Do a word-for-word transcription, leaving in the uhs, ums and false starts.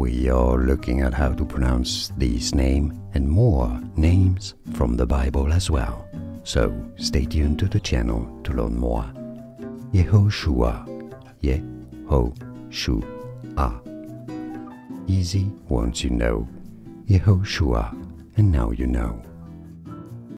We are looking at how to pronounce this name and more names from the Bible as well. So stay tuned to the channel to learn more. Yehoshua, Yehoshua. Easy once you know Yehoshua, and now you know.